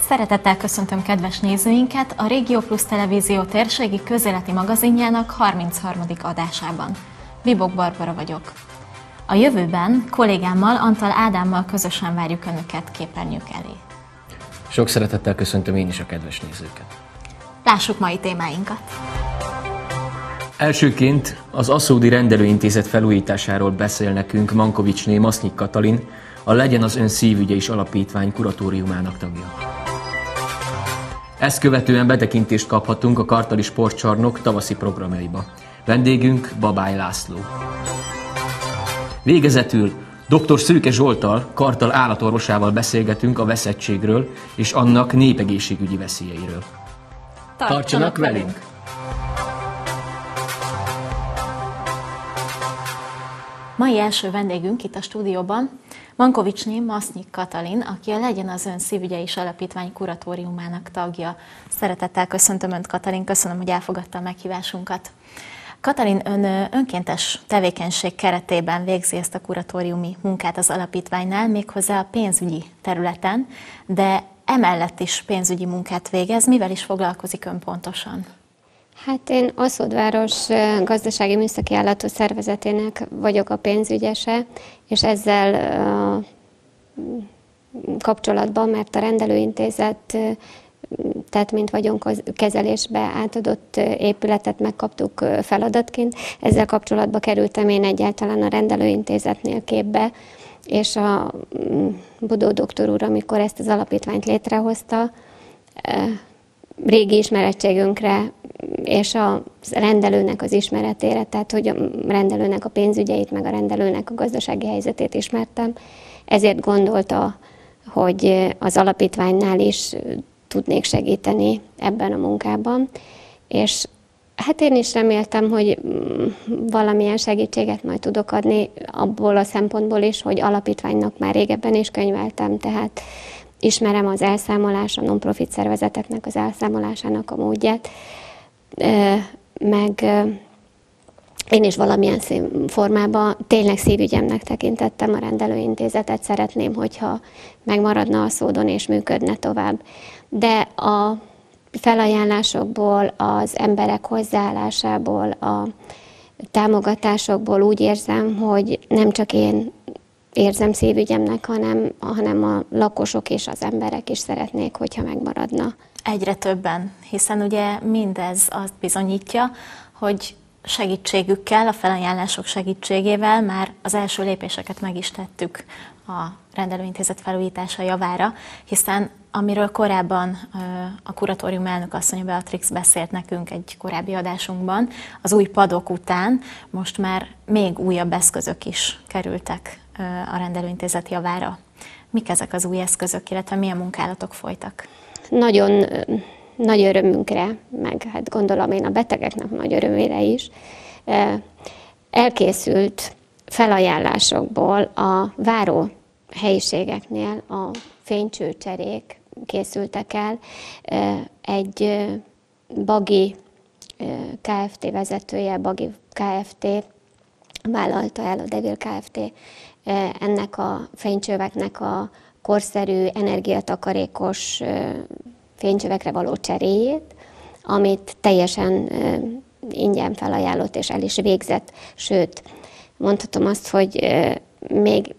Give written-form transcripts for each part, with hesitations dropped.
Szeretettel köszöntöm kedves nézőinket a Régió Plus Televízió térségi közéleti magazinjának 33. adásában. Vibok Barbara vagyok. A jövőben kollégámmal, Antal Ádámmal közösen várjuk Önöket képernyők elé. Sok szeretettel köszöntöm én is a kedves nézőket. Lássuk mai témáinkat. Elsőként az Aszódi Rendelőintézet felújításáról beszél nekünk Mankovicsné Masznyik Katalin, a Legyen az Ön Szívügye is Alapítvány kuratóriumának tagja. Ezt követően betekintést kaphatunk a Kartali Sportcsarnok tavaszi programjaiba. Vendégünk Babály László. Végezetül dr. Szőke Zsolttal, Kartal állatorvosával beszélgetünk a veszettségről és annak népegészségügyi veszélyeiről. Tartsanak velünk! Mai első vendégünk itt a stúdióban Mankovicsné Masznyik Katalin, aki a Legyen az Ön Szívügye is Alapítvány kuratóriumának tagja. Szeretettel köszöntöm Önt, Katalin, köszönöm, hogy elfogadta a meghívásunkat. Katalin, Ön önkéntes tevékenység keretében végzi ezt a kuratóriumi munkát az alapítványnál, méghozzá a pénzügyi területen, de emellett is pénzügyi munkát végez. Mivel is foglalkozik Ön pontosan? Hát én Aszódváros gazdasági műszaki ellátó szervezetének vagyok a pénzügyese, és ezzel kapcsolatban, mert a rendelőintézet, tehát mint vagyonkezelésbe átadott épületet megkaptuk feladatként, ezzel kapcsolatban kerültem én egyáltalán a rendelőintézetnél képbe, és a Bodó doktor úr, amikor ezt az alapítványt létrehozta, régi ismerettségünkre és a rendelőnek az ismeretére, tehát hogy a rendelőnek a pénzügyeit, meg a rendelőnek a gazdasági helyzetét ismertem, ezért gondolta, hogy az alapítványnál is tudnék segíteni ebben a munkában, és hát én is reméltem, hogy valamilyen segítséget majd tudok adni abból a szempontból is, hogy alapítványnak már régebben is könyveltem, tehát ismerem az elszámolás, a non-profit szervezeteknek az elszámolásának a módját, meg én is valamilyen formában tényleg szívügyemnek tekintettem a rendelőintézetet, szeretném, hogyha megmaradna a Szódon és működne tovább. De a felajánlásokból, az emberek hozzáállásából, a támogatásokból úgy érzem, hogy nem csak én érzem szívügyemnek, hanem a lakosok és az emberek is szeretnék, hogyha megmaradna. Egyre többen, hiszen ugye mindez azt bizonyítja, hogy segítségükkel, a felajánlások segítségével már az első lépéseket meg is tettük a rendelőintézet felújítása javára, hiszen amiről korábban a kuratórium elnök asszony Beatrix beszélt nekünk egy korábbi adásunkban, az új padok után most már még újabb eszközök is kerültek a rendelőintézet javára. Mik ezek az új eszközök, illetve milyen munkálatok folytak? Nagyon nagy örömünkre, meg hát gondolom én a betegeknek nagy örömére is, elkészült felajánlásokból a váró helyiségeknél a fénycsőcserék készültek el. Egy Bagi Kft. Vezetője, Bagi Kft. Vállalta el, a Devil Kft. Ennek a fénycsöveknek a korszerű, energiatakarékos fénycsövekre való cseréjét, amit teljesen ingyen felajánlott és el is végzett, sőt, mondhatom azt, hogy még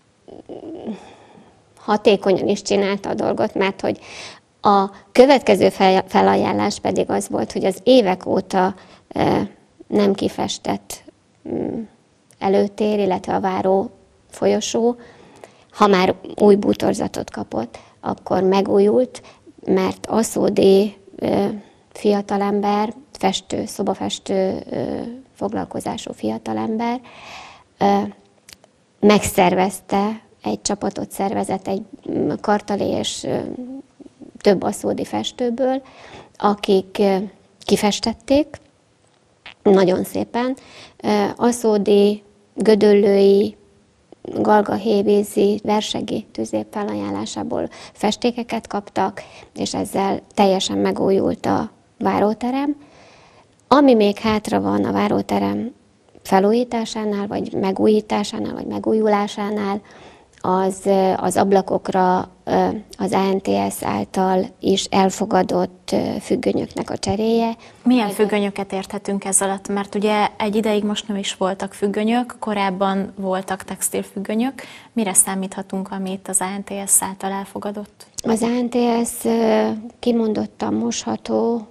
hatékonyan is csinálta a dolgot, mert hogy a következő felajánlás pedig az volt, hogy az évek óta nem kifestett előtér, illetve a váró folyosó, ha már új bútorzatot kapott, akkor megújult, mert aszódi fiatalember, szobafestő foglalkozású fiatalember megszervezte, egy csapatot szervezett egy kartali és több aszódi festőből, akik kifestették nagyon szépen. Aszódi, gödöllői, galgahévízi, versegi tüzép felajánlásából festékeket kaptak, és ezzel teljesen megújult a váróterem. Ami még hátra van a váróterem felújításánál, vagy megújításánál, vagy megújulásánál, az ablakokra az ANTS által is elfogadott függönyöknek a cseréje. Milyen függönyöket érthetünk ez alatt? Mert ugye egy ideig most nem is voltak függönyök, korábban voltak textilfüggönyök. Mire számíthatunk, amit az ANTS által elfogadott? Az ANTS kimondottan mosható,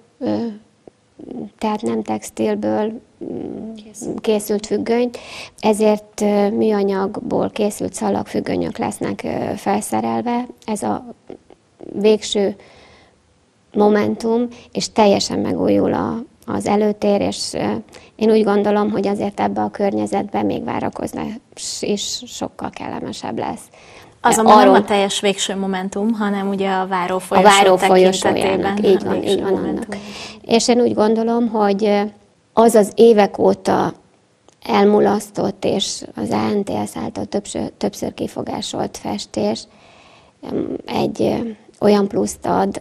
tehát nem textilből készült függönyt, ezért műanyagból készült szalagfüggönyök lesznek felszerelve. Ez a végső momentum, és teljesen megújul az előtér, és én úgy gondolom, hogy azért ebbe a környezetben még várakozás is sokkal kellemesebb lesz. Azonban nem a teljes végső momentum, hanem ugye a várófolyosó tekintetében. Így van annak. És én úgy gondolom, hogy az az évek óta elmulasztott, és az ANTS által többször kifogásolt festés egy olyan pluszt ad,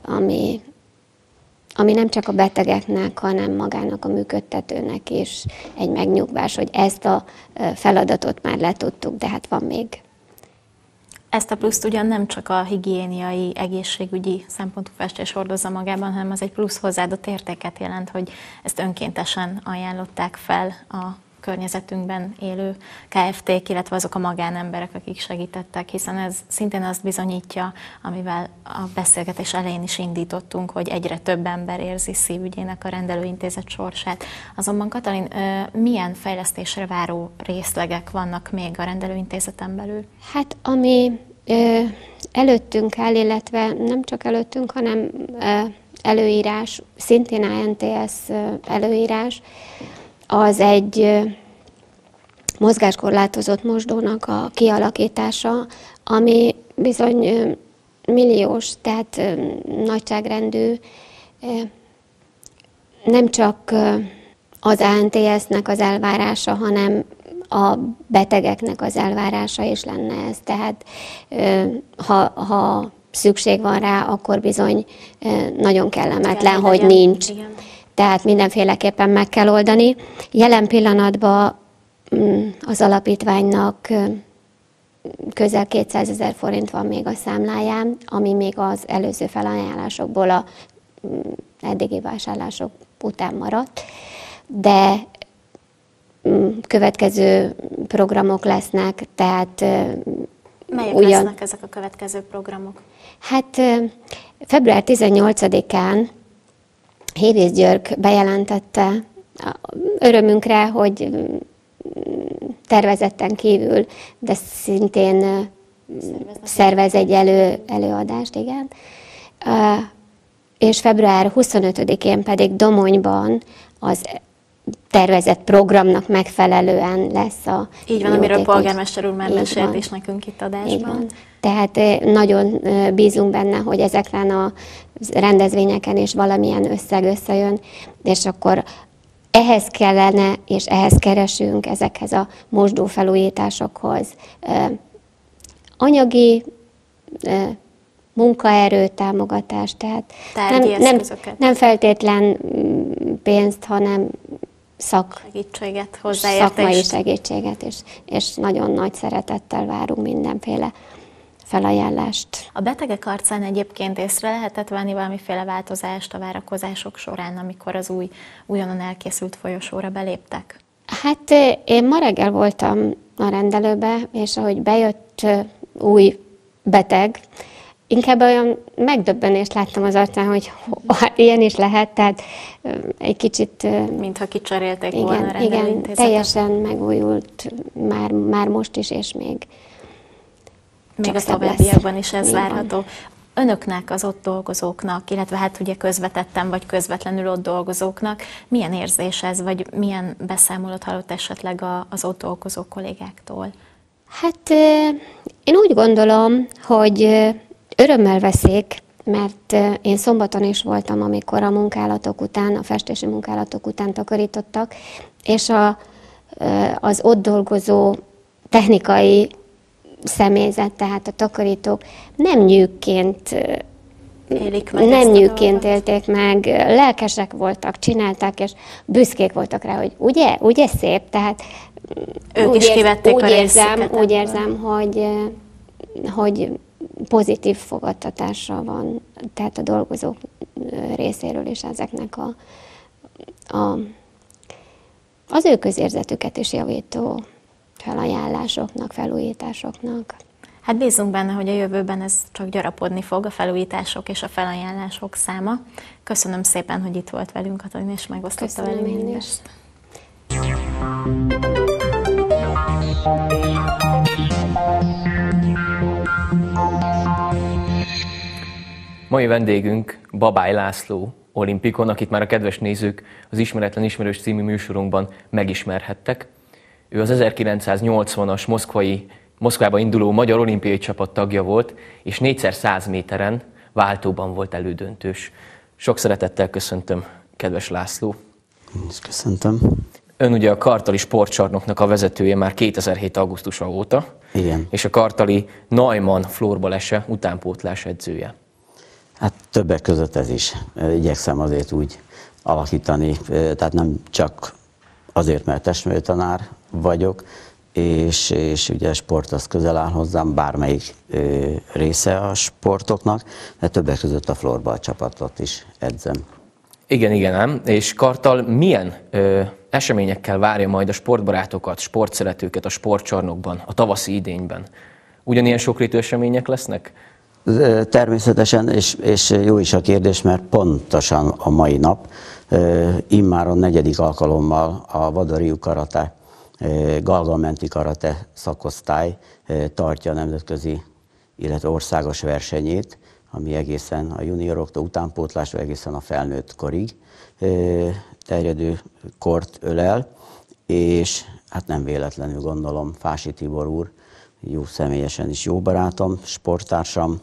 ami nem csak a betegeknek, hanem magának a működtetőnek is egy megnyugvás, hogy ezt a feladatot már letudtuk, de hát van még. Ezt a pluszt ugyan nem csak a higiéniai, egészségügyi szempontú festés hordozza magában, hanem az egy plusz hozzáadott értéket jelent, hogy ezt önkéntesen ajánlották fel a környezetünkben élő KFT-k, illetve azok a magánemberek, akik segítettek, hiszen ez szintén azt bizonyítja, amivel a beszélgetés elején is indítottunk, hogy egyre több ember érzi szívügyének a rendelőintézet sorsát. Azonban Katalin, milyen fejlesztésre váró részlegek vannak még a rendelőintézeten belül? Hát ami előttünk áll, illetve nem csak előttünk, hanem előírás, szintén ANTS előírás, az egy mozgáskorlátozott mosdónak a kialakítása, ami bizony milliós, tehát nagyságrendű, nem csak az ANTS-nek az elvárása, hanem a betegeknek az elvárása is lenne ez. Tehát ha szükség van rá, akkor bizony nagyon kellemetlen, hogy nincs. Igen. Tehát mindenféleképpen meg kell oldani. Jelen pillanatban az alapítványnak közel 200 000 forint van még a számláján, ami még az előző felajánlásokból a eddigi vásárlások után maradt, de következő programok lesznek, tehát... Melyek lesznek ezek a következő programok? Hát február 18-án Hévész György bejelentette örömünkre, hogy tervezetten kívül, de szintén szervez egy előadást, igen. És február 25-én pedig Domonyban az tervezett programnak megfelelően lesz a... Így van, amiről a polgármester úr már mesélt is nekünk itt adásban. Tehát nagyon bízunk benne, hogy ezeken a rendezvényeken is valamilyen összeg összejön, és akkor ehhez kellene, és ehhez keresünk, ezekhez a mosdófelújításokhoz anyagi munkaerő támogatást, tehát nem feltétlen pénzt, hanem segítséget, szakmai segítséget, és nagyon nagy szeretettel várunk mindenféle felajánlást. A betegek arcán egyébként észre lehetett venni valamiféle változást a várakozások során, amikor az újonnan elkészült folyosóra beléptek? Hát én ma reggel voltam a rendelőbe, és ahogy bejött új beteg, inkább olyan megdöbbenést láttam az arcán, hogy ilyen is lehet, tehát egy kicsit... Mintha kicserélték volna a rendelőintézetet. Igen, teljesen megújult már most is, és még a továbbiakban is ez várható. Önöknek, az ott dolgozóknak, illetve hát ugye közvetetten vagy közvetlenül ott dolgozóknak, milyen érzés ez, vagy milyen beszámolót hallott esetleg az ott dolgozó kollégáktól? Hát én úgy gondolom, hogy örömmel veszik, mert én szombaton is voltam, amikor a munkálatok után, a festési munkálatok után takarítottak, és az ott dolgozó technikai személyzet, tehát a takarítók nem nyűgként élték meg, lelkesek voltak, csinálták, és büszkék voltak rá, hogy ugye szép, tehát ők is kivették a részüket. Úgy érzem, hogy hogy pozitív fogadtatása van, tehát a dolgozók részéről is ezeknek az ő közérzetüket is javító felajánlásoknak, felújításoknak. Hát bízunk benne, hogy a jövőben ez csak gyarapodni fog, a felújítások és a felajánlások száma. Köszönöm szépen, hogy itt volt velünk, Katalin, és megosztotta velünk mindezt. Mai vendégünk Babály László olimpikon, akit már a kedves nézők az Ismeretlen Ismerős című műsorunkban megismerhettek. Ő az 1980-as Moszkvába induló magyar olimpiai csapat tagja volt, és 4x100 méteren váltóban volt elődöntős. Sok szeretettel köszöntöm, kedves László. Én is köszöntöm. Ön ugye a Kartali Sportcsarnoknak a vezetője már 2007. augusztusa óta. Igen. És a Kartali Neumann florbalese utánpótlás edzője. Hát többek között ez is. Igyekszem azért úgy alakítani, tehát nem csak azért, mert testműtanár vagyok, és ugye a sport az közel áll hozzám, bármelyik része a sportoknak, de többek között a florbal csapatot is edzem. Igen ám. És Kartal milyen eseményekkel várja majd a sportbarátokat, sportszeretőket a sportcsarnokban, a tavaszi idényben? Ugyanilyen sokrétű események lesznek? Természetesen, és jó is a kérdés, mert pontosan a mai nap, immáron 4. alkalommal a Vada-Ryu karate, galgamenti karate szakosztály tartja a nemzetközi, illetve országos versenyét, ami egészen a junioroktól utánpótlásra egészen a felnőtt korig terjedő kort ölel, és hát nem véletlenül gondolom Fási Tibor úr, jó személyesen is jó barátom, sporttársam,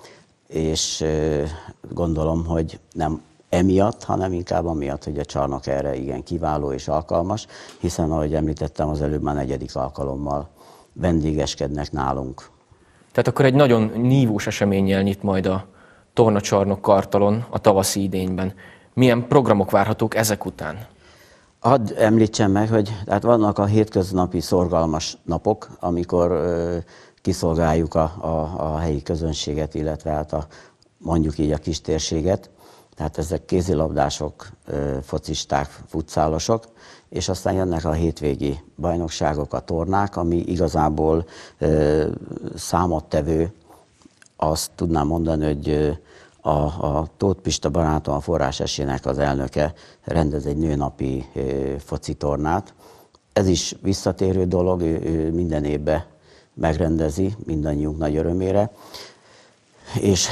és gondolom, hogy nem emiatt, hanem inkább amiatt, hogy a csarnok erre igen kiváló és alkalmas, hiszen ahogy említettem, az előbb már 4. alkalommal vendégeskednek nálunk. Tehát akkor egy nagyon nívós eseménnyel nyit majd a tornacsarnok Kartalon a tavaszi idényben. Milyen programok várhatók ezek után? Hadd említsem meg, hogy hát vannak a hétköznapi szorgalmas napok, amikor kiszolgáljuk a helyi közönséget, illetve hát mondjuk így a kistérséget. Tehát ezek kézilabdások, focisták, futszálosok, és aztán jönnek a hétvégi bajnokságok, a tornák, ami igazából számottevő. Azt tudnám mondani, hogy a Tóth Pista barátom, a Forrás Esének az elnöke rendez egy nőnapi foci tornát. Ez is visszatérő dolog, ő minden évben megrendezi, mindannyiunk nagy örömére. És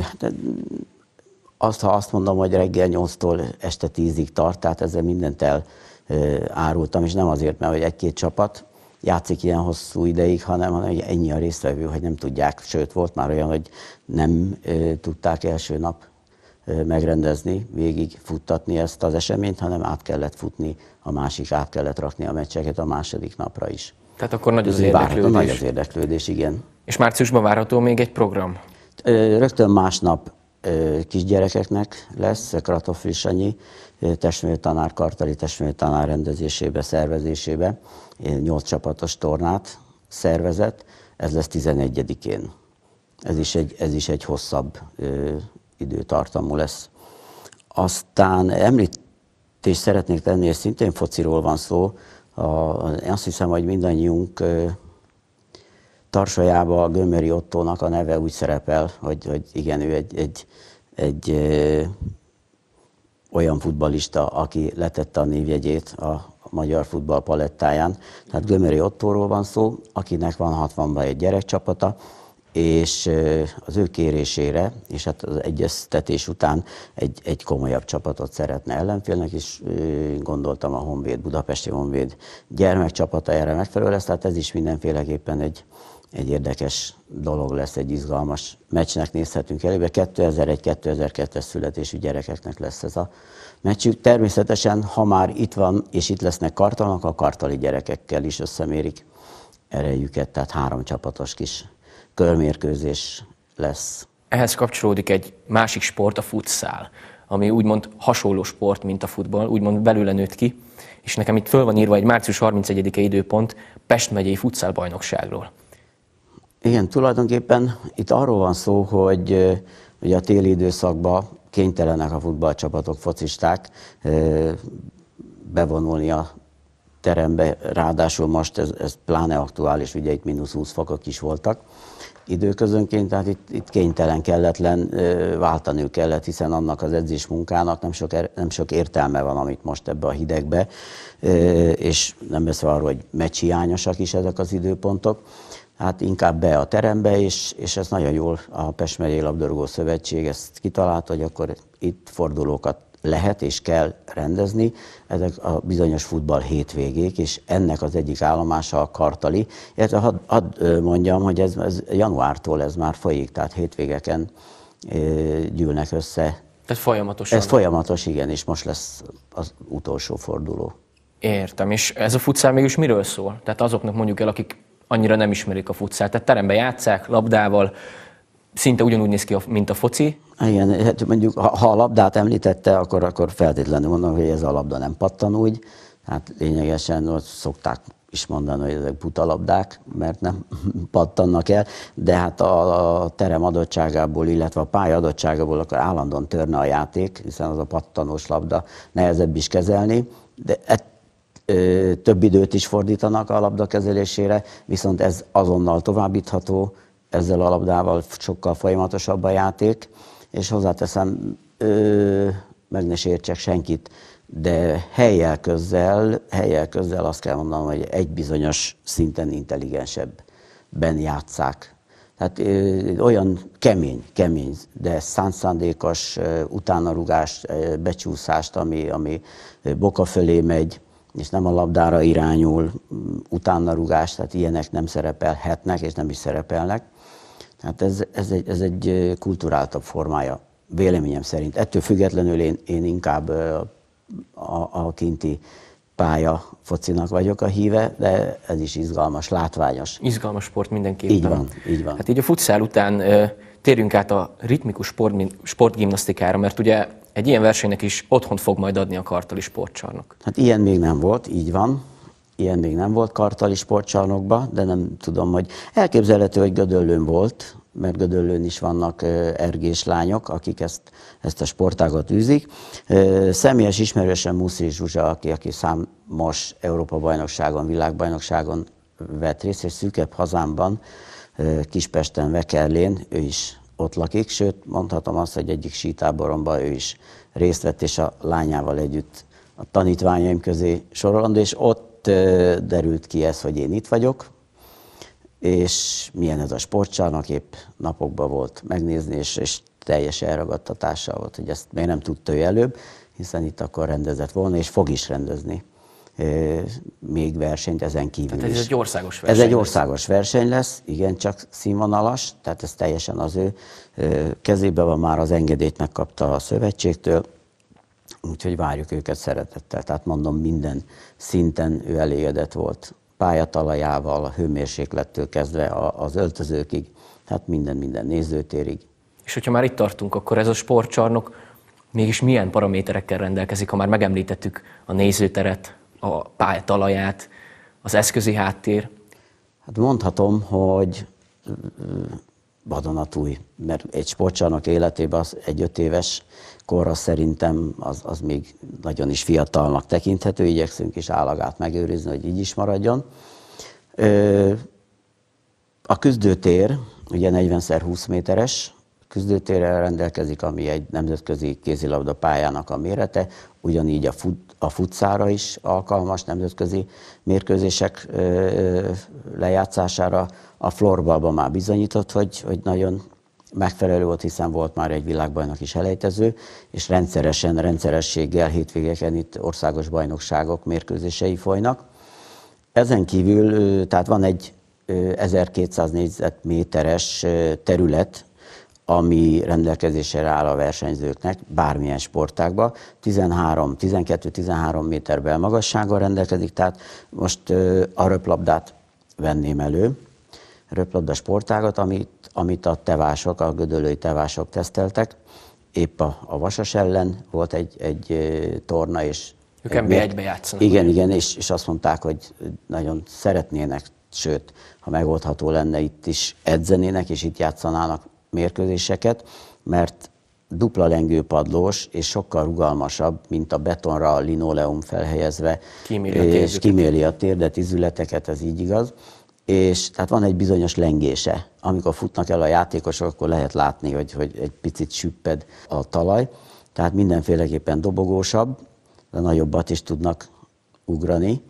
ha azt mondom, hogy reggel 8-tól este 10-ig tart, tehát ezzel mindent elárultam, és nem azért, mert hogy 1-2 csapat játszik ilyen hosszú ideig, hanem ennyi a résztvevő, hogy nem tudják, sőt volt már olyan, hogy nem tudták első nap megrendezni, végig futtatni ezt az eseményt, hanem át kellett futni át kellett rakni a meccseket a második napra is. Tehát akkor nagy az érdeklődés. Nagy az érdeklődés, igen. És márciusban várható még egy program? Rögtön másnap kisgyerekeknek lesz, Kratoffel Sanyi testműtanár, Kartali testműtanár rendezésébe, szervezésébe 8 csapatos tornát szervezett, ez lesz 11-én. Ez is egy hosszabb időtartamú lesz. Aztán említést szeretnék tenni, és szintén fociról van szó. Azt hiszem, hogy mindannyiunk tarsajában a Gömöri Ottónak a neve úgy szerepel, hogy igen, ő egy olyan futballista, aki letette a névjegyét a magyar futball palettáján. Tehát Gömöri Ottóról van szó, akinek van 60-ban egy gyerekcsapata, és az ő kérésére, és hát az egyeztetés után egy komolyabb csapatot szeretne ellenfélnek, és gondoltam a Honvéd, Budapesti Honvéd gyermekcsapata erre megfelelő lesz, tehát ez is mindenféleképpen egy érdekes dolog lesz, egy izgalmas meccsnek nézhetünk elébe. 2001-2002-es születésű gyerekeknek lesz ez a meccsük. Természetesen, ha már itt van, és itt lesznek Kartalnak, a kartali gyerekekkel is összemérik erejüket, tehát 3 csapatos kis körmérkőzés lesz. Ehhez kapcsolódik egy másik sport, a futszál, ami úgymond hasonló sport, mint a futball, úgymond belőle nőtt ki, és nekem itt föl van írva egy március 31-e időpont Pest megyei futszálbajnokságról. Igen, tulajdonképpen itt arról van szó, hogy ugye a téli időszakban kénytelenek a futballcsapatok, focisták bevonulni a terembe, ráadásul most ez pláne aktuális, ugye itt -20 fokok is voltak időközönként, tehát itt kénytelen, kelletlen, váltaniuk kellett, hiszen annak az edzés munkának nem sok értelme van, amit most ebbe a hidegbe, és nem beszél arról, hogy meccshiányosak is ezek az időpontok, hát inkább be a terembe, és ez nagyon jól a Pest megyei labdarúgó szövetség ezt kitalálta, hogy akkor itt fordulókat lehet és kell rendezni, ezek a bizonyos futball hétvégék, és ennek az egyik állomása a Kartali. Hadd mondjam, hogy ez januártól ez már folyik, tehát hétvégeken gyűlnek össze. Tehát folyamatosan? Ez folyamatos, igen, és most lesz az utolsó forduló. Értem, és ez a futszál mégis miről szól? Tehát azoknak mondjuk el, akik annyira nem ismerik a futszált, tehát teremben játsszák, labdával, szinte ugyanúgy néz ki, mint a foci. Igen, hát mondjuk, ha a labdát említette, akkor feltétlenül mondom, hogy ez a labda nem pattan úgy. Hát lényegesen ott szokták is mondani, hogy ezek buta labdák, mert nem pattannak el, de hát a terem adottságából, illetve a pálya adottságából akkor állandóan törne a játék, hiszen az a pattanós labda nehezebb is kezelni, de több időt is fordítanak a labda kezelésére, viszont ez azonnal továbbítható, ezzel a labdával sokkal folyamatosabb a játék, és hozzáteszem, meg ne sértsek senkit, de helyjel közzel azt kell mondanom, hogy egy bizonyos szinten intelligensebben játsszák. Tehát olyan kemény, de szánszándékos utánarúgást, becsúszást, ami boka fölé megy, és nem a labdára irányul, utánarúgást, tehát ilyenek nem szerepelhetnek, és nem is szerepelnek. Hát ez egy kulturáltabb formája, véleményem szerint. Ettől függetlenül én inkább a kinti pálya focinak vagyok a híve, de ez is izgalmas, látványos. Izgalmas sport mindenképpen. Így van. Hát így a futszál után térjünk át a ritmikus sportgimnasztikára, mert ugye egy ilyen versenynek is otthont fog majd adni a Kartali Sportcsarnok. Hát ilyen még nem volt, így van. Ilyen még nem volt Kartali Sportcsarnokban, de nem tudom, hogy elképzelhető, hogy Gödöllőn volt, mert Gödöllőn is vannak ergés lányok, akik ezt a sportágat űzik. Személyes ismerősen Muszi Zsuzsa, aki számos Európa-bajnokságon, világbajnokságon vett részt, és szűkebb hazámban, Kispesten, Vekerlén, ő is ott lakik, sőt, mondhatom azt, hogy egyik sítáboromban ő is részt vett, és a lányával együtt a tanítványaim közé sorolandó, és ott derült ki ez, hogy én itt vagyok, és milyen ez a sportcsarnok, épp napokban volt megnézni, és teljes elragadtatással volt, hogy ezt még nem tudta ő előbb, hiszen itt akkor rendezett volna, és fog is rendezni még versenyt ezen kívül tehát ez is. egy országos verseny. Ez egy országos verseny lesz, igen, csak színvonalas, tehát ez teljesen az ő kezében van, már az engedélyt megkapta a szövetségtől, úgyhogy várjuk őket szeretettel. Tehát mondom, minden szinten ő elégedett volt. Pályatalajával, a hőmérséklettől kezdve az öltözőkig, tehát minden nézőtérig. És hogyha már itt tartunk, akkor ez a sportcsarnok mégis milyen paraméterekkel rendelkezik, ha már megemlítettük a nézőteret, a pályatalaját, az eszközi háttér? Hát mondhatom, hogy vadonatúj, mert egy sportcsarnok életében az egy 5 éves korra szerintem az még nagyon is fiatalnak tekinthető, igyekszünk is állagát megőrizni, hogy így is maradjon. A küzdőtér, ugye 40x20 méteres küzdőtérrel rendelkezik, ami egy nemzetközi kézilabda pályának a mérete, ugyanígy a futszára is alkalmas nemzetközi mérkőzések lejátszására. A floorballban már bizonyított, hogy nagyon megfelelő volt, hiszen volt már egy világbajnoki selejtező, és rendszerességgel hétvégeken itt országos bajnokságok mérkőzései folynak. Ezen kívül, tehát van egy 1200 négyzetméteres terület, ami rendelkezésre áll a versenyzőknek bármilyen sportágban. 12-13 méter belmagassággal rendelkezik, tehát most a röplabdát venném elő, röplabda sportágat, amit a tevások, a gödöllői tevások teszteltek. Épp a Vasas ellen volt egy torna, és ők NB1-be játszanak. Igen, és azt mondták, hogy nagyon szeretnének sőt, ha megoldható lenne, itt is edzenének, és itt játszanának mérkőzéseket, mert dupla lengőpadlós, és sokkal rugalmasabb, mint a betonra a linoleum felhelyezve, és kiméli a térdet, izületeket, ez így igaz. És tehát van egy bizonyos lengése. Amikor futnak el a játékosok, akkor lehet látni, hogy egy picit süpped a talaj. Tehát mindenféleképpen dobogósabb, de nagyobbat is tudnak ugrani.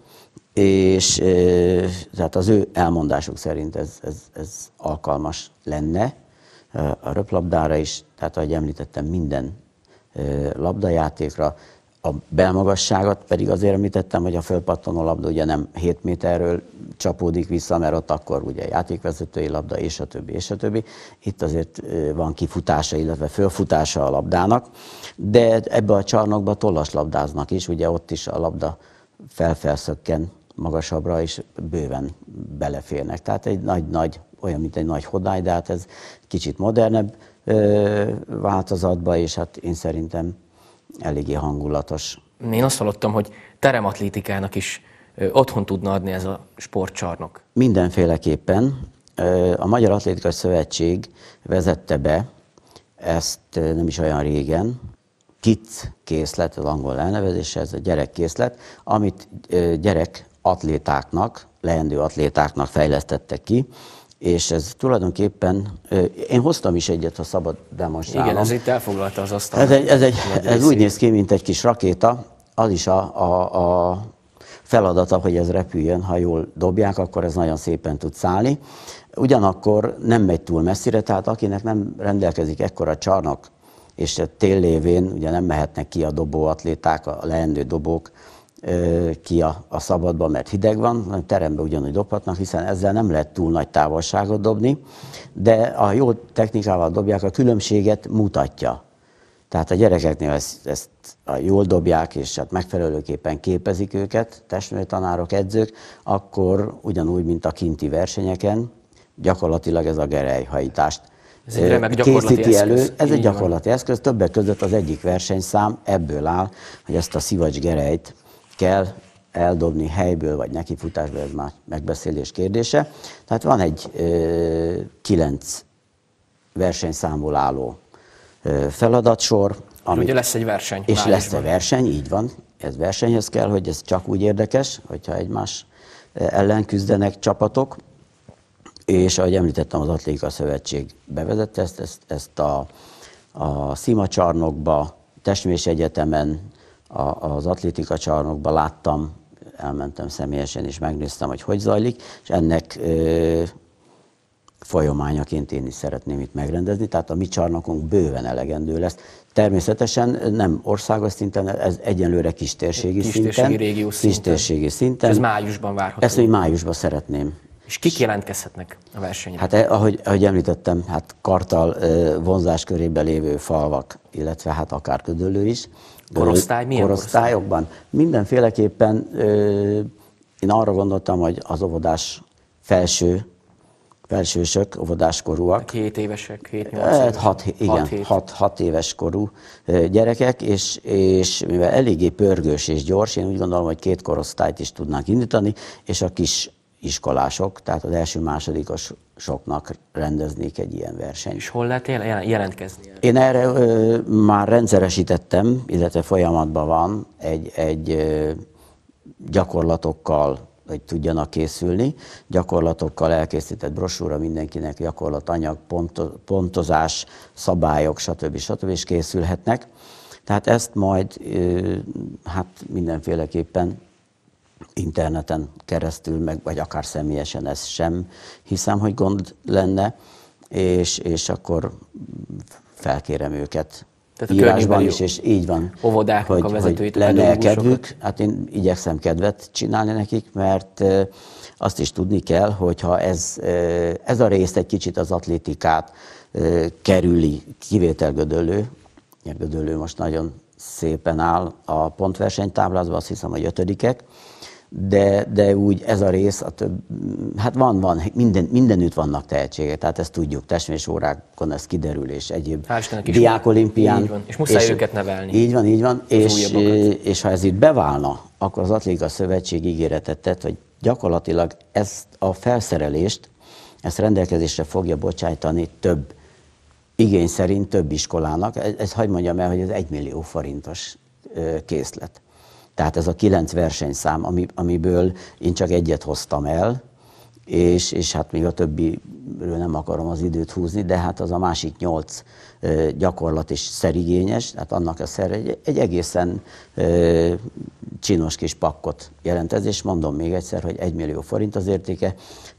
És tehát az ő elmondásuk szerint ez alkalmas lenne a röplabdára is, tehát ahogy említettem, minden labdajátékra. A belmagasságot pedig azért említettem, hogy a fölpattanó labda ugye nem 7 méterről csapódik vissza, mert ott akkor ugye játékvezetői labda, és a többi, és a többi. Itt azért van kifutása, illetve fölfutása a labdának, de ebbe a csarnokba tollaslabdáznak is, ugye ott is a labda felszökken magasabbra, és bőven beleférnek. Tehát egy nagy, olyan, mint egy nagy hodály, de hát ez kicsit modernebb változatban, és hát én szerintem eléggé hangulatos. Én azt hallottam, hogy terematlétikának is otthon tudna adni ez a sportcsarnok. Mindenféleképpen. A Magyar Atlétikai Szövetség vezette be ezt nem is olyan régen, KIDS készlet, az angol elnevezése, ez a gyerekkészlet, amit gyerek atlétáknak, leendő atlétáknak fejlesztettek ki, és ez tulajdonképpen, én hoztam is egyet, ha szabad demonstrálnom. Igen, ez itt elfoglalta az asztalt. Ez úgy néz ki, mint egy kis rakéta, az is a feladata, hogy ez repüljön, ha jól dobják, akkor ez nagyon szépen tud szállni. Ugyanakkor nem megy túl messzire, tehát akinek nem rendelkezik ekkora csarnok, és tél lévén ugye nem mehetnek ki a dobóatléták, a leendő dobók ki a szabadba, mert hideg van, a teremben ugyanúgy dobhatnak, hiszen ezzel nem lehet túl nagy távolságot dobni, de a jó technikával dobják, a különbséget mutatja. Tehát a gyerekeknél ezt jól dobják, és hát megfelelőképpen képezik őket, testnevelőtanárok, edzők, akkor ugyanúgy, mint a kinti versenyeken, gyakorlatilag ez a gerelyhajtást készíti elő. Ez egy gyakorlati eszköz, többek között az egyik versenyszám ebből áll, hogy ezt a szivacs gerelyt kell eldobni helyből, vagy nekifutásból, ez már megbeszélés kérdése. Tehát van egy 9 versenyszámból álló feladatsor. Ugye lesz egy verseny. És lesz egy verseny, így van. Ez versenyhez kell, hogy ez csak úgy érdekes, hogyha egymás ellen küzdenek csapatok. És ahogy említettem, az Atlétikai Szövetség bevezette ezt a Szima csarnokba, Testmérés Egyetemen, az atlétika csarnokba láttam, elmentem személyesen és megnéztem, hogy zajlik, és ennek folyamányaként én is szeretném itt megrendezni, tehát a mi csarnokunk bőven elegendő lesz. Természetesen nem országos szinten, ez egyenlőre kistérségi szinten. Régiós szinten. Kistérségi szinten. Ez májusban várható. Ezt még májusban szeretném. És kik jelentkezhetnek a versenyre? Hát ahogy említettem, hát Kartal vonzás körében lévő falvak, illetve hát akár Ködöllő is. Korosztály? Milyen korosztályokban? Mindenféleképpen én arra gondoltam, hogy az óvodás felsősök, óvodáskorúak. 7 évesek, 7-8 évesek. 6 éves korú gyerekek, és mivel eléggé pörgős és gyors, én úgy gondolom, hogy 2 korosztályt is tudnánk indítani, és a kis iskolások, tehát az első-másodikosoknak rendeznék egy ilyen versenyt. És hol lehet jelentkezni? Én erre már rendszeresítettem, illetve folyamatban van egy gyakorlatokkal, hogy tudjanak készülni. Gyakorlatokkal elkészített brosúra mindenkinek, gyakorlatanyag, pontozás, szabályok, stb. És készülhetnek. Tehát ezt majd hát mindenféleképpen interneten keresztül, vagy akár személyesen, ez sem hiszem, hogy gond lenne, és akkor felkérem őket írásban is, és így van, óvodáknak a vezetőit, hogy lenne kedvük. Hát én igyekszem kedvet csinálni nekik, mert azt is tudni kell, hogyha ez a rész egy kicsit az atlétikát kerüli, kivétel Gödöllő. Gödöllő most nagyon szépen áll a pontversenytáblázban, azt hiszem, hogy 5-ek, de úgy ez a rész, hát van mindenütt vannak tehetségek, tehát ezt tudjuk, testmérés órákon ez kiderül, és egyéb diákolimpián. És muszáj őket nevelni. Így van, és ha ez itt beválna, akkor az Atlétikai Szövetség ígéretet tett, hogy gyakorlatilag ezt a felszerelést, ezt rendelkezésre fogja bocsájtani több igény szerint több iskolának. Ez hagyd mondjam el, hogy ez 1 millió forintos készlet. Tehát ez a 9 versenyszám, amiből én csak egyet hoztam el, és hát még a többiről nem akarom az időt húzni, de hát az a másik 8 gyakorlat és szerigényes, tehát annak a szer egy egészen csinos kis pakkot jelent ez, és mondom még egyszer, hogy 1 millió forint az értéke.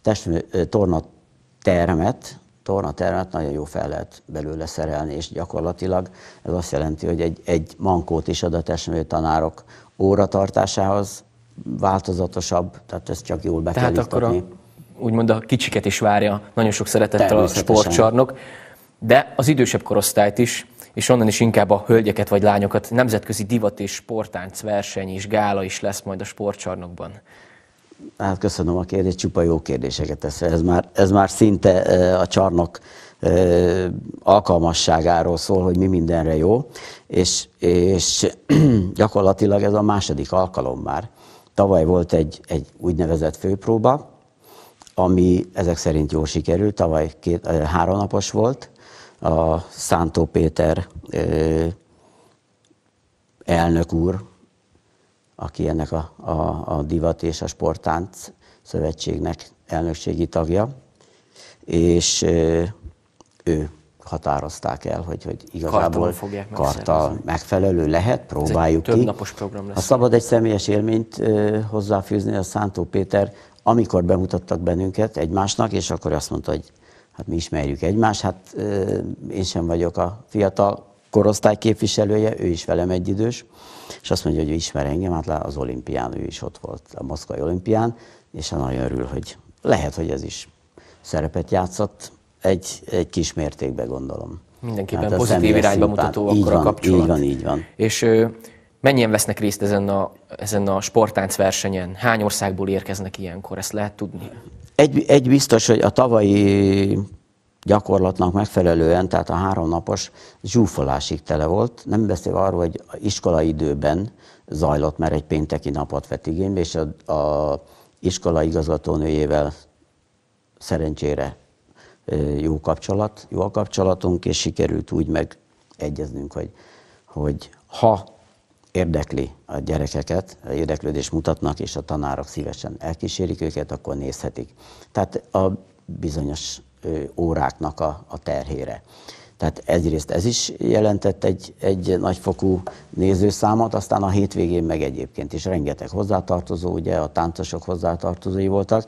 Tornatermet nagyon jó fel lehet belőle szerelni, és gyakorlatilag ez azt jelenti, hogy egy mankót is ad a testnevelő tanárok óratartásához, változatosabb, tehát ezt csak jól be kell iktatni. Úgymond a kicsiket is várja nagyon sok szeretettel a sportcsarnok, de az idősebb korosztályt is, és onnan is inkább a hölgyeket vagy lányokat, nemzetközi divat és sporttánc verseny és gála is lesz majd a sportcsarnokban. Hát köszönöm a kérdést, csupa jó kérdéseket tesz. Ez már szinte a csarnok alkalmasságáról szól, hogy mi mindenre jó, és gyakorlatilag ez a második alkalom már. Tavaly volt egy úgynevezett főpróba, ami ezek szerint jól sikerült, tavaly 3 napos volt. A Szántó Péter elnök úr, aki ennek a divat és a sporttánc szövetségnek elnökségi tagja, és ő határozták el, hogy igazából karttal megfelelő lehet, próbáljuk ki. Több napos program lesz. Ha szabad egy személyes élményt hozzáfűzni, a Szántó Péter, amikor bemutattak bennünket egymásnak, és akkor azt mondta, hogy hát mi ismerjük egymást, hát én sem vagyok a fiatal korosztály képviselője, ő is velem egyidős, és azt mondja, hogy ő ismer engem, hát az olimpián, ő is ott volt, a moszkvai olimpián, és nagyon örül, hogy lehet, hogy ez is szerepet játszott, egy kis mértékben gondolom. Mindenképpen hát pozitív irányba mutató akkor a kapcsolat. Így van. És mennyien vesznek részt ezen a sporttánc versenyen? Hány országból érkeznek ilyenkor? Ezt lehet tudni? Egy biztos, hogy a tavalyi gyakorlatnak megfelelően, tehát a 3 napos zsúfolásig tele volt. Nem beszélve arról, hogy iskolai időben zajlott, mert egy pénteki napot vett igénybe, és a iskola igazgatónőjével szerencsére jó a kapcsolatunk, és sikerült úgy megegyeznünk, hogy ha érdekli a gyerekeket, érdeklődést mutatnak, és a tanárok szívesen elkísérik őket, akkor nézhetik. Tehát a bizonyos óráknak a terhére. Tehát egyrészt ez is jelentett egy nagyfokú nézőszámot, aztán a hétvégén meg egyébként is rengeteg hozzátartozó, ugye a táncosok hozzátartozói voltak,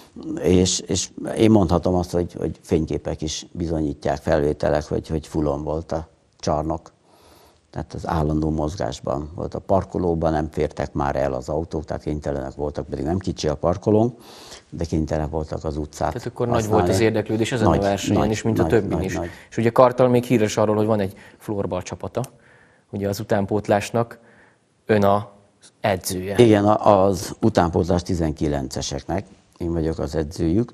és én mondhatom azt, hogy fényképek is bizonyítják, felvételek, hogy fullon volt a csarnok. Tehát az állandó mozgásban volt a parkolóban, nem fértek már el az autók, tehát kénytelenek voltak, pedig nem kicsi a parkolónk, de kénytelenek voltak az utcát. Tehát akkor nagy volt az érdeklődés ezen a versenyen is, mint a többin is. És ugye Kartal még híres arról, hogy van egy florball csapata, ugye az utánpótlásnak, ön az edzője. Igen, az utánpótlás 19-eseknek, én vagyok az edzőjük,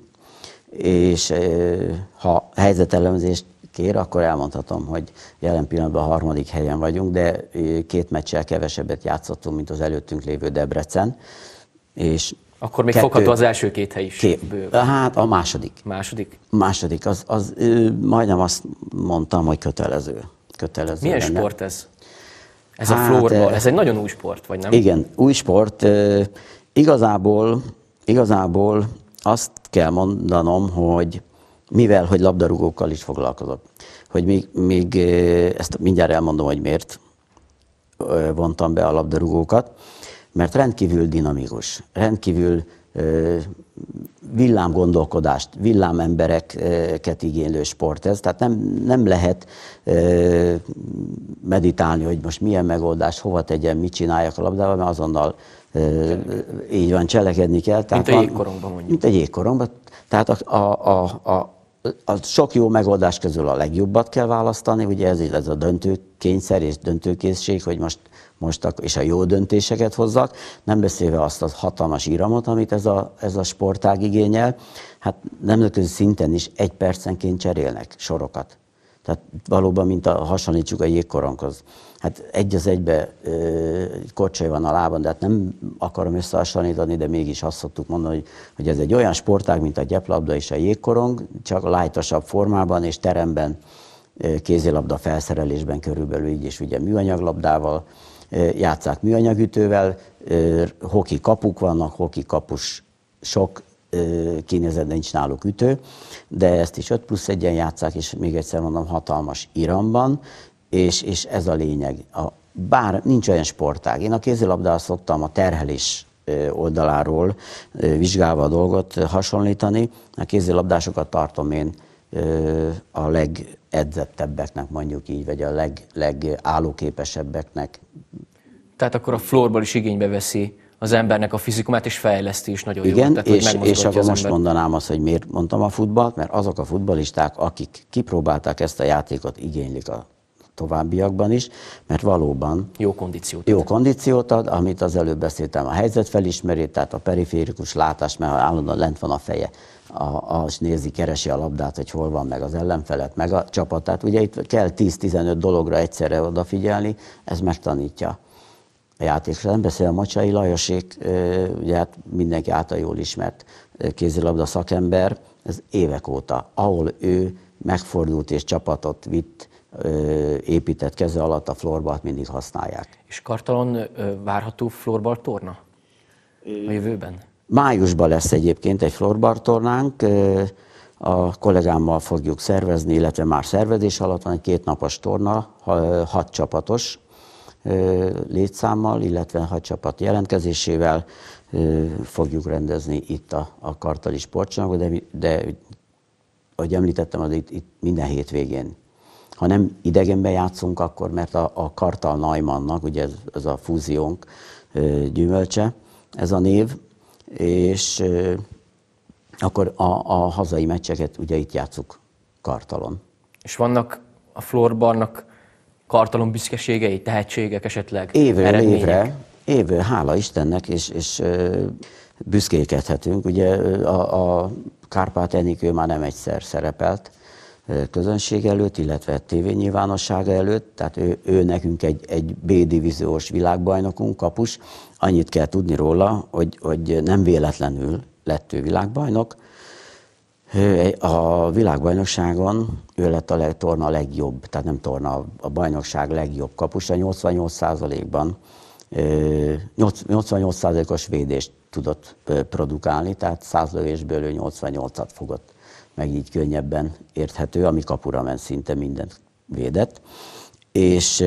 és ha helyzetelemzést kér, akkor elmondhatom, hogy jelen pillanatban a 3. helyen vagyunk, de 2 meccsel kevesebbet játszottunk, mint az előttünk lévő Debrecen. És akkor még fogható az első 2 hely is. Hát a második. Második, az majdnem azt mondtam, hogy kötelező. Milyen lenne. Sport ez? Ez a floorball, ez egy nagyon új sport, vagy nem? Igen, új sport. Igazából azt kell mondanom, hogy mivel, hogy labdarúgókkal is foglalkozok, hogy még ezt mindjárt elmondom, hogy miért vontam be a labdarúgókat, mert rendkívül dinamikus, rendkívül villámgondolkodást, villámembereket igénylő sport ez, tehát nem lehet meditálni, hogy most milyen megoldás, hova tegyem, mit csináljak a labdával, mert azonnal így van, cselekedni kell. Mint a jégkorongban mondjuk. Mint a jégkorongban. Tehát a sok jó megoldás közül a legjobbat kell választani, ugye ez a döntőkényszer és döntőkészség, hogy most és a jó döntéseket hozzak, nem beszélve azt a hatalmas íramot, amit ez a sportág igényel, hát nemzetközi szinten is 1 percenként cserélnek sorokat. Tehát valóban, hasonlítsuk a jégkoronghoz. Hát egy az egybe korcsolya van a lábon, de hát nem akarom összehasonlítani, de mégis azt szoktuk mondani, hogy ez egy olyan sportág, mint a gyeplabda és a jégkorong, csak a lightosabb formában és teremben, kézilabda felszerelésben körülbelül így, és ugye műanyaglabdával játsszák, műanyagütővel, hoki kapuk vannak, hoki kapus sok kinézet, nincs náluk ütő, de ezt is 5+1-en játsszák, és még egyszer mondom, hatalmas iramban, és ez a lényeg. Bár nincs olyan sportág. Én a kézilabdához szoktam a terhelés oldaláról vizsgálva a dolgot hasonlítani. A kézilabdásokat tartom én a legedzettebbeknek, mondjuk így, vagy a legállóképesebbeknek. Tehát akkor a floorball is igénybe veszi az embernek a fizikumát, és fejleszti is nagyon igen, jól. Tehát, és akkor most mondanám azt, hogy miért mondtam a futballt, mert azok a futballisták, akik kipróbálták ezt a játékot, igénylik a továbbiakban is, mert valóban jó kondíciót ad, amit az előbb beszéltem, a helyzetfelismerés, tehát a periférikus látás, mert állandóan lent van a feje, és nézi, keresi a labdát, hogy hol van, meg az ellenfelet, meg a csapatát. Ugye itt kell 10-15 dologra egyszerre odafigyelni, ez megtanítja a játékra. Nem beszél a Macsai Lajosék, ugye hát mindenki által jól ismert kézilabda szakember, ez évek óta, ahol ő megfordult és csapatot vitt, épített keze alatt, a floorbalt mindig használják. És Kartalon várható floorball torna a jövőben? Májusban lesz egyébként egy floorball tornánk, a kollégámmal fogjuk szervezni, illetve már szervezés alatt van egy 2 napos torna, 6 csapatos létszámmal, illetve 6 csapat jelentkezésével fogjuk rendezni itt a kartali sportcsarnokban, de ahogy említettem, az itt minden hétvégén. Ha nem idegenben játszunk, akkor mert a Kartal Neumannak, ugye ez a fúziónk gyümölcse, ez a név, és akkor a hazai meccseket ugye itt játszuk Kartalon. És vannak a floorballnak Kartalon büszkeségei, tehetségek esetleg? Évről évre, hála Istennek, és büszkélkedhetünk. Ugye a Kárpát Enikő már nem egyszer szerepelt közönség előtt, illetve tévényilvánossága előtt, tehát ő nekünk egy B-divíziós világbajnokunk, kapus. Annyit kell tudni róla, hogy nem véletlenül lett ő világbajnok. A világbajnokságon ő lett a torna legjobb, tehát nem torna, a bajnokság legjobb kapusa, 88%-ban 88%-os védést tudott produkálni, tehát 100 lövésből ő 88-at fogott, meg így könnyebben érthető, ami kapura ment, szinte mindent védett. És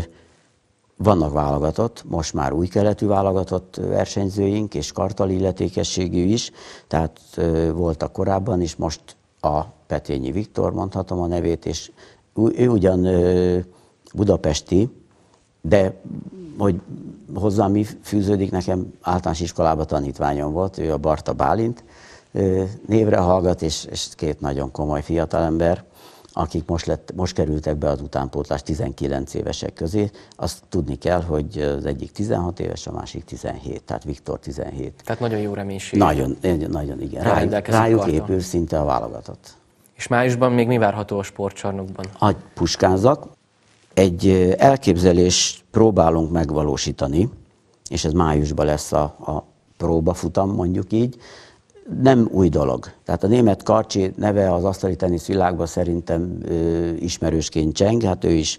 vannak válogatott, most már új keletű válogatott versenyzőink, és kartali illetékességű is, tehát voltak korábban is, most a Petényi Viktor, mondhatom a nevét, és ő ugyan budapesti, de hogy hozzám mi fűződik, nekem általános iskolában tanítványom volt, ő a Barta Bálint névre hallgat, és 2 nagyon komoly fiatalember, akik most kerültek be az utánpótlás 19 évesek közé. Azt tudni kell, hogy az egyik 16 éves, a másik 17, tehát Viktor 17. Tehát nagyon jó reménység. Nagyon igen. Rájuk épül szinte a válogatott. És májusban még mi várható a sportcsarnokban? Puskázzak. Egy elképzelést próbálunk megvalósítani, és ez májusban lesz a próbafutam, mondjuk így. Nem új dolog. Tehát a német Karcsi neve az asztali tenisz világban szerintem ismerősként cseng, hát ő is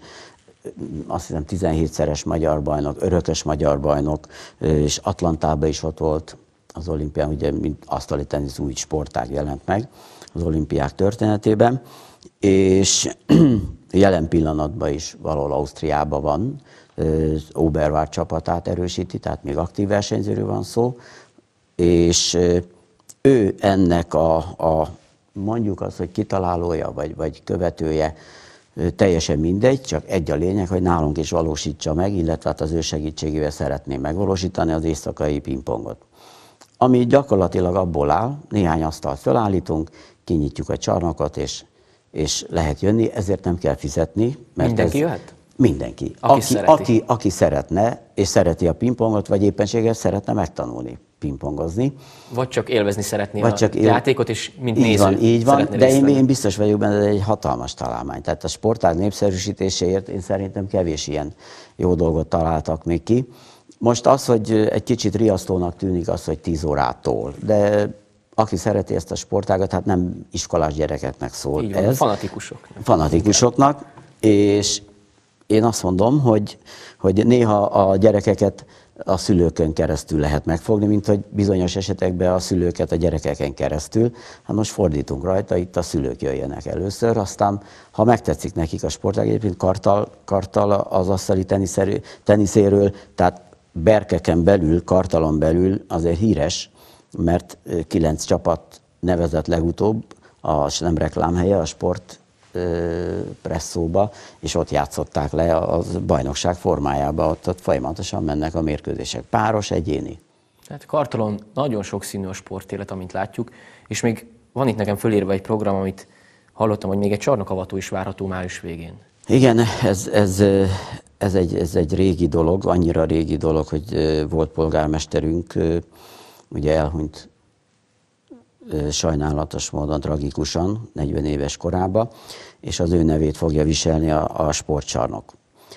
azt hiszem 17-szeres magyar bajnok, örökös magyar bajnok, és Atlantában is ott volt az olimpián, ugye mint asztali tenisz új sportág jelent meg az olimpiák történetében, és jelen pillanatban is valahol Ausztriában van, Oberwart csapatát erősíti, tehát még aktív versenyzőről van szó, és ő ennek mondjuk azt, hogy kitalálója vagy követője, teljesen mindegy, csak egy a lényeg, hogy nálunk is valósítsa meg, illetve hát az ő segítségével szeretném megvalósítani az éjszakai pingpongot. Ami gyakorlatilag abból áll, néhány asztalt felállítunk, kinyitjuk a csarnokot, és lehet jönni, ezért nem kell fizetni. Mert mindenki jöhet? Mindenki. Aki szeretne, és szereti a pingpongot, vagy éppenséggel szeretne megtanulni pingpongozni. Vagy csak élvezni szeretné a játékot, és mint így néző van, így van, de én biztos vagyok benne, hogy egy hatalmas találmány. Tehát a sportág népszerűsítéséért én szerintem kevés ilyen jó dolgot találtak még ki. Most az, hogy egy kicsit riasztónak tűnik az, hogy 10 órától, de aki szereti ezt a sportágat, hát nem iskolás gyerekeknek szól. Így van, ez. Fanatikusoknak, és én azt mondom, hogy néha a gyerekeket a szülőkön keresztül lehet megfogni, mint hogy bizonyos esetekben a szülőket a gyerekeken keresztül. Hát most fordítunk rajta, itt a szülők jöjjenek először, aztán ha megtetszik nekik a sportág, egyébként karttal az asztali teniszéről, tehát berkeken belül, kartalon belül azért híres, mert 9 csapat nevezett legutóbb, nem reklámhelye, a sport presszóba, és ott játszották le a bajnokság formájába, ott folyamatosan mennek a mérkőzések. Páros, egyéni. Tehát kartalon nagyon sokszínű a sportélet, amint látjuk, és még van itt nekem fölírva egy program, amit hallottam, hogy még egy csarnokavató is várható május végén. Igen, ez egy régi dolog, annyira régi dolog, hogy volt polgármesterünk, ugye elhunyt sajnálatos módon, tragikusan, 40 éves korában, és az ő nevét fogja viselni a sportcsarnok.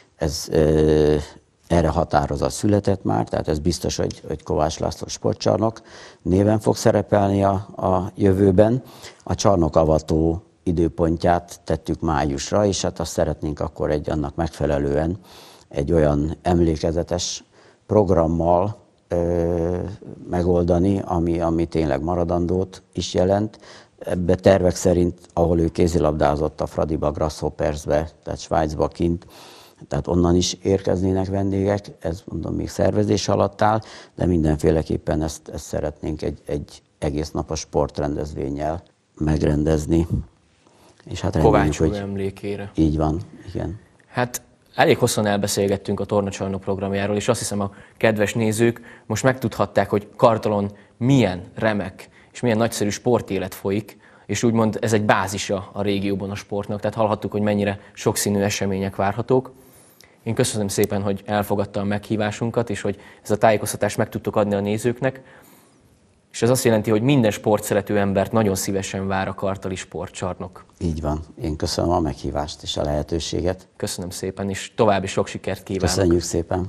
Erre határozat született már, tehát ez biztos, hogy Kovács László sportcsarnok néven fog szerepelni a jövőben. A csarnokavató időpontját tettük májusra, és hát azt szeretnénk akkor annak megfelelően egy olyan emlékezetes programmal megoldani, ami tényleg maradandót is jelent. Ebbe tervek szerint, ahol ő kézilabdázott a Fradiba, Grasshoppersbe, tehát Svájcba kint, tehát onnan is érkeznének vendégek, ez mondom még szervezés alatt áll, de mindenféleképpen ezt szeretnénk egy egész napos sportrendezvénnyel megrendezni. És hát Kovács úr emlékére. Így van, igen. Hát elég hosszan elbeszélgettünk a tornacsarnok programjáról, és azt hiszem a kedves nézők most megtudhatták, hogy kartalon milyen remek és milyen nagyszerű sportélet folyik, és úgymond ez egy bázisa a régióban a sportnak, tehát hallhattuk, hogy mennyire sokszínű események várhatók. Én köszönöm szépen, hogy elfogadta a meghívásunkat, és hogy ez a tájékoztatást meg tudtuk adni a nézőknek. És ez azt jelenti, hogy minden sportszerető embert nagyon szívesen vár a kartali sportcsarnok. Így van. Én köszönöm a meghívást és a lehetőséget. Köszönöm szépen, és további sok sikert kívánok. Köszönjük szépen.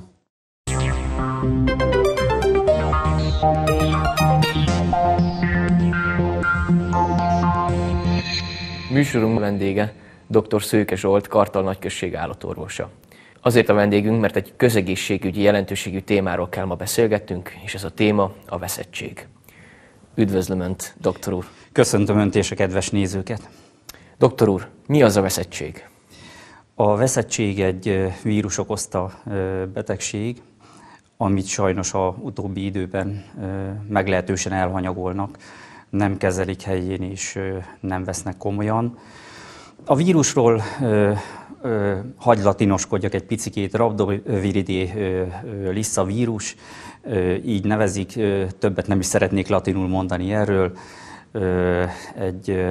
Műsorunk vendége dr. Szőke Zsolt, Kartal nagyközség állatorvosa. Azért a vendégünk, mert egy közegészségügyi jelentőségű témáról kell ma beszélgettünk, és ez a téma a veszettség. Üdvözlöm Önt, doktor úr! Köszöntöm Önt és a kedves nézőket! Doktor úr, mi az a veszettség? A veszettség egy vírus okozta betegség, amit sajnos az utóbbi időben meglehetősen elhanyagolnak, nem kezelik helyén és nem vesznek komolyan. A vírusról hagy latinoskodjak egy picikét, Rhabdoviridé lissa vírus, így nevezik, többet nem is szeretnék latinul mondani erről. Egy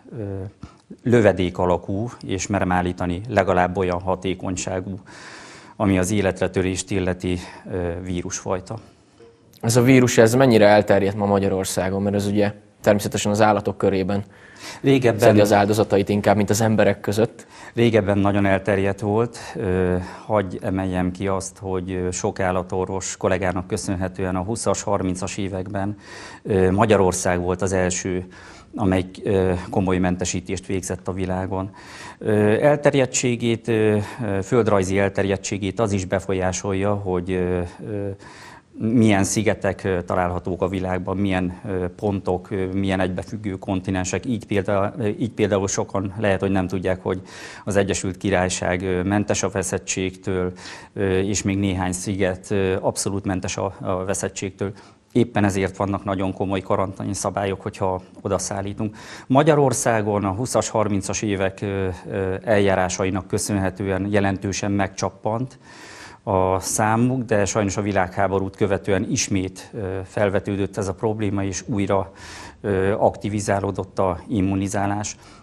lövedék alakú, és merem állítani legalább olyan hatékonyságú, ami az életretörést illeti vírusfajta. Ez a vírus, ez mennyire elterjedt ma Magyarországon, mert ez ugye természetesen az állatok körében szedi az áldozatait inkább, mint az emberek között. Régebben nagyon elterjedt volt. Hadd emeljem ki azt, hogy sok állatorvos kollégának köszönhetően a 20-as, 30-as években Magyarország volt az első, amely komoly mentesítést végzett a világon. Elterjedtségét, földrajzi elterjedtségét az is befolyásolja, hogy milyen szigetek találhatók a világban, milyen pontok, milyen egybefüggő kontinensek. Így például sokan lehet, hogy nem tudják, hogy az Egyesült Királyság mentes a veszettségtől, és még néhány sziget abszolút mentes a veszettségtől. Éppen ezért vannak nagyon komoly karantén szabályok, hogyha odaszállítunk. Magyarországon a 20-as, 30-as évek eljárásainak köszönhetően jelentősen megcsappant a számuk, de sajnos a világháborút követően ismét felvetődött ez a probléma, és újra aktivizálódott a immunizálás.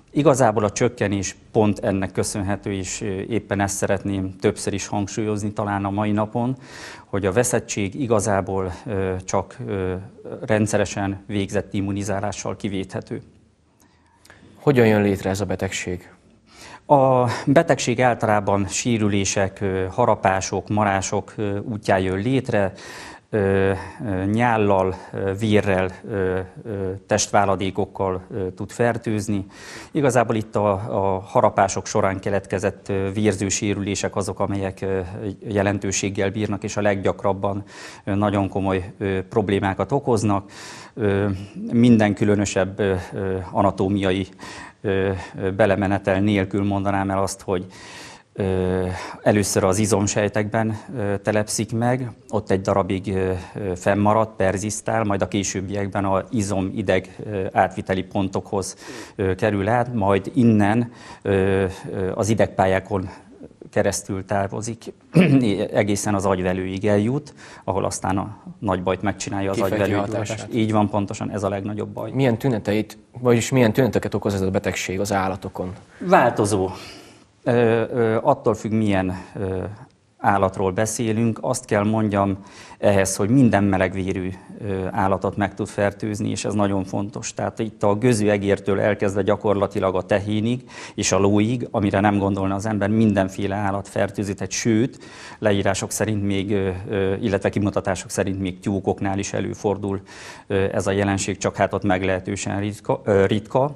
Igazából a csökkenés pont ennek köszönhető, és éppen ezt szeretném többször is hangsúlyozni talán a mai napon, hogy a veszettség igazából csak rendszeresen végzett immunizálással kivéthető. Hogyan jön létre ez a betegség? A betegség általában sérülések, harapások, marások útján jön létre, nyállal, vérrel, testváladékokkal tud fertőzni. Igazából itt a harapások során keletkezett vérzősérülések azok, amelyek jelentőséggel bírnak, és a leggyakrabban nagyon komoly problémákat okoznak. Minden különösebb anatómiai belemenetel nélkül mondanám el azt, hogy először az izomsejtekben telepszik meg, ott egy darabig fennmarad, perzisztál, majd a későbbiekben az izom-ideg átviteli pontokhoz kerül át, majd innen az idegpályákon keresztül távozik, egészen az agyvelőig eljut, ahol aztán a nagy bajt megcsinálja az agyvelőgyulladás. Így van, pontosan ez a legnagyobb baj. Milyen tüneteket okoz ez a betegség az állatokon? Változó. Attól függ, milyen állatról beszélünk, azt kell mondjam ehhez, hogy minden melegvérű állatot meg tud fertőzni, és ez nagyon fontos. Tehát itt a gözőegértől elkezdve gyakorlatilag a tehénig és a lóig, amire nem gondolna az ember, mindenféle állat fertőzhet, sőt, leírások szerint még, illetve kimutatások szerint még tyúkoknál is előfordul ez a jelenség, csak hát ott meglehetősen ritka.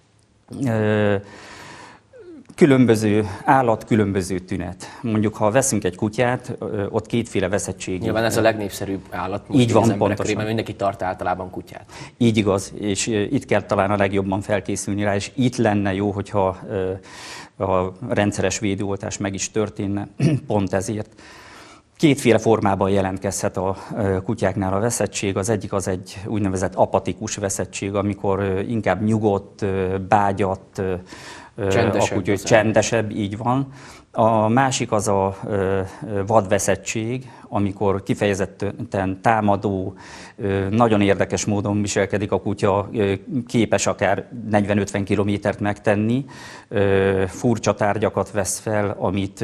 Különböző állat, különböző tünet. Mondjuk, ha veszünk egy kutyát, ott kétféle veszettség. Nyilván ez a legnépszerűbb állat. Így van, pontosan. Mindenki tart általában kutyát. Így igaz, és itt kell talán a legjobban felkészülni rá, és itt lenne jó, hogyha a rendszeres védőoltás meg is történne, pont ezért. Kétféle formában jelentkezhet a kutyáknál a veszettség. Az egyik az egy úgynevezett apatikus veszettség, amikor inkább nyugodt, bágyadt, csendesebb, így van. A másik az a vadveszettség, amikor kifejezetten támadó, nagyon érdekes módon viselkedik a kutya, képes akár 40-50 kilométert megtenni, furcsa tárgyakat vesz fel,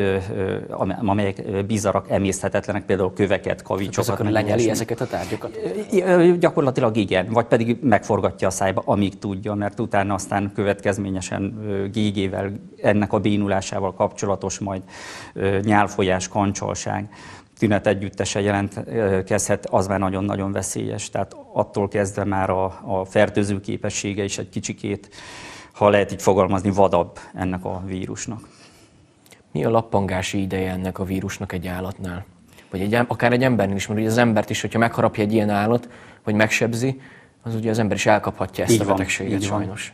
amelyek bizarak, emészthetetlenek, például köveket, kavicsokat. Akkor lenyeli ezeket a tárgyakat? Gyakorlatilag igen, vagy pedig megforgatja a szájba, amíg tudja, mert utána aztán következményesen gégével, ennek a bénulásával kapcsolatos majd nyálfolyás, kancsalság tünet együttese jelentkezhet, az már nagyon-nagyon veszélyes. Tehát attól kezdve már a fertőző képessége is egy kicsikét, ha lehet így fogalmazni, vadabb ennek a vírusnak. Mi a lappangási ideje ennek a vírusnak egy állatnál? Vagy akár egy embernél is, mert ugye az embert is, hogyha megharapja egy ilyen állat, vagy megsebzi, az ugye az ember is elkaphatja ezt a betegséget sajnos.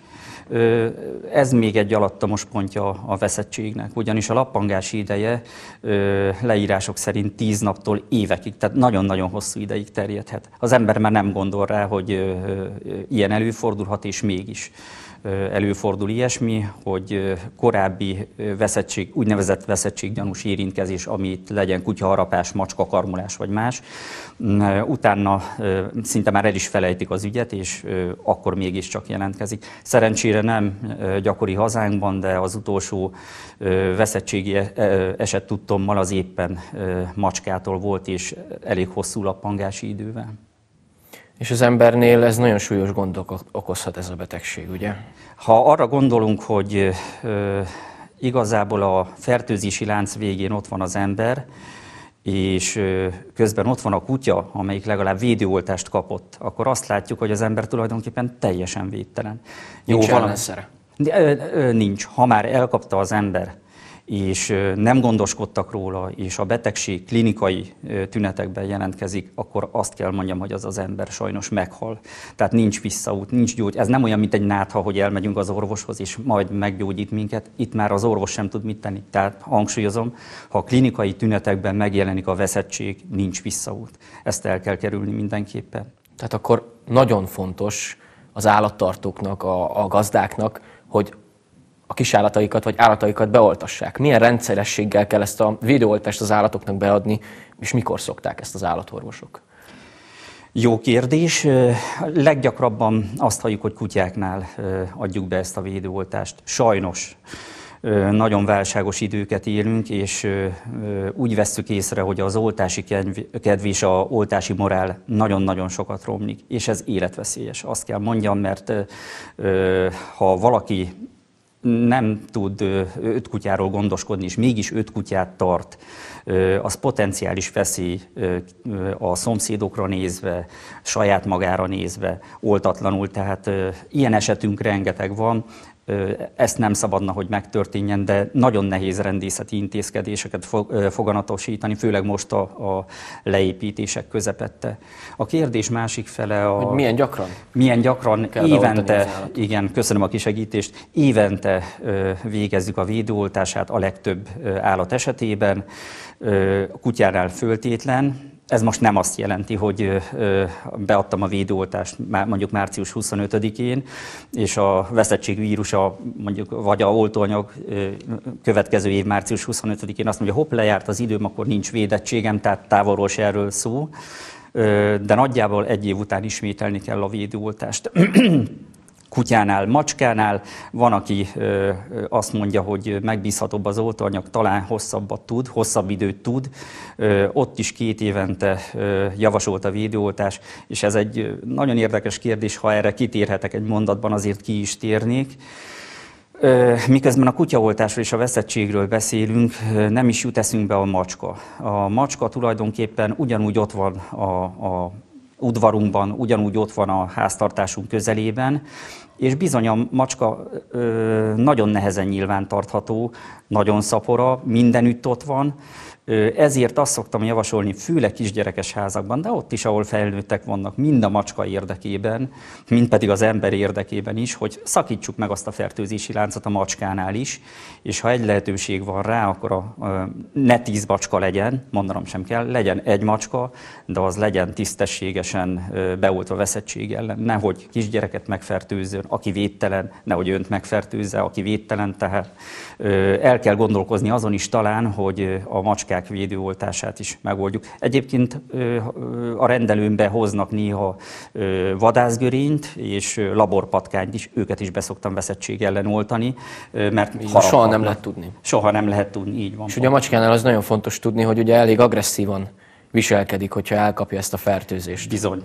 Ez még egy alattomos pontja a veszettségnek, ugyanis a lappangási ideje leírások szerint 10 naptól évekig, tehát nagyon-nagyon hosszú ideig terjedhet. Az ember már nem gondol rá, hogy ilyen előfordulhat, és mégis előfordul ilyesmi, hogy korábbi veszettség, úgynevezett veszettséggyanús érintkezés, amit legyen kutyaharapás, macskakarmolás vagy más, utána szinte már el is felejtik az ügyet, és akkor mégiscsak jelentkezik. Szerencsére nem gyakori hazánkban, de az utolsó veszettségi eset tudtommal az éppen macskától volt, és elég hosszú lappangási idővel. És az embernél ez nagyon súlyos gondot okozhat ez a betegség, ugye? Ha arra gondolunk, hogy igazából a fertőzési lánc végén ott van az ember, és közben ott van a kutya, amelyik legalább védőoltást kapott, akkor azt látjuk, hogy az ember tulajdonképpen teljesen védtelen. Nincs ellenszere? Nincs. Ha már elkapta az ember, és nem gondoskodtak róla, és a betegség klinikai tünetekben jelentkezik, akkor azt kell mondjam, hogy az ember sajnos meghal. Tehát nincs visszaút, nincs gyógy. Ez nem olyan, mint egy nátha, hogy elmegyünk az orvoshoz, és majd meggyógyít minket. Itt már az orvos sem tud mit tenni. Tehát hangsúlyozom, ha a klinikai tünetekben megjelenik a veszettség, nincs visszaút. Ezt el kell kerülni mindenképpen. Tehát akkor nagyon fontos az állattartóknak, a gazdáknak, hogy a kisállataikat vagy állataikat beoltassák. Milyen rendszerességgel kell ezt a védőoltást az állatoknak beadni, és mikor szokták ezt az állatorvosok? Jó kérdés. Leggyakrabban azt halljuk, hogy kutyáknál adjuk be ezt a védőoltást. Sajnos nagyon válságos időket élünk, és úgy vesszük észre, hogy az oltási kedv és az oltási morál nagyon-nagyon sokat romlik, és ez életveszélyes. Azt kell mondjam, mert ha valaki nem tud 5 kutyáról gondoskodni, és mégis 5 kutyát tart, az potenciális veszély a szomszédokra nézve, saját magára nézve, oltatlanul, tehát ilyen esetünk rengeteg van. Ezt nem szabadna, hogy megtörténjen, de nagyon nehéz rendészeti intézkedéseket foganatosítani, főleg most a leépítések közepette. A kérdés másik fele hogy milyen gyakran? Milyen gyakran, évente, igen, köszönöm a kisegítést, évente végezzük a védőoltását a legtöbb állat esetében, kutyánál föltétlen. Ez most nem azt jelenti, hogy beadtam a védőoltást mondjuk március 25-én, és a veszettség vírusa, mondjuk, vagy a oltóanyag következő év március 25-én azt mondja, hopp, lejárt az időm, akkor nincs védettségem, tehát távolról se erről szó, de nagyjából 1 év után ismételni kell a védőoltást. Kutyánál, macskánál van, aki azt mondja, hogy megbízhatóbb az oltóanyag, talán hosszabb időt tud. Ott is 2 évente javasolt a védőoltás, és ez egy nagyon érdekes kérdés, ha erre kitérhetek egy mondatban, azért ki is térnék. Miközben a kutyaoltásról és a veszettségről beszélünk, nem is jut eszünkbe a macska. A macska tulajdonképpen ugyanúgy ott van a udvarunkban, ugyanúgy ott van a háztartásunk közelében, és bizony a macska nagyon nehezen nyilvántartható, nagyon szapora, mindenütt ott van, ezért azt szoktam javasolni, főleg kisgyerekes házakban, de ott is, ahol felnőttek vannak, mind a macska érdekében, mind pedig az ember érdekében is, hogy szakítsuk meg azt a fertőzési láncot a macskánál is, és ha egy lehetőség van rá, akkor ne 10 macska legyen, mondanom sem kell, legyen 1 macska, de az legyen tisztességesen beoltva veszettség ellen, nehogy kisgyereket megfertőzzön, aki védtelen, nehogy önt megfertőzze, aki védtelen, tehát el kell gondolkozni azon is talán, hogy a macskák védőoltását is megoldjuk. Egyébként a rendelőmbe hoznak néha vadászgörényt és laborpatkányt is, őket is beszoktam veszettség ellen oltani, mert soha nem lehet tudni. Soha nem lehet tudni, így van. És ugye a macskánál az nagyon fontos tudni, hogy ugye elég agresszívan viselkedik, hogyha elkapja ezt a fertőzést. Bizony.